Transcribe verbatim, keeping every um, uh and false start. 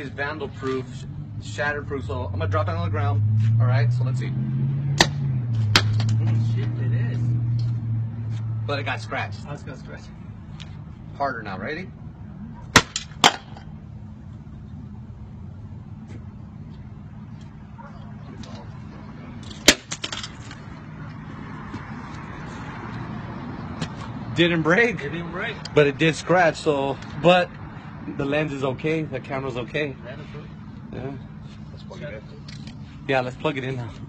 is vandal proof, shatter proof. So I'm gonna drop it on the ground. All right, so let's see. Oh shit, it is. But it got scratched. I was gonna scratch. Harder now, ready? Didn't break. It didn't break. But it did scratch, so, but the lens is okay, the camera's okay. That is good. Yeah. Let's plug it in. Yeah, let's plug it in now.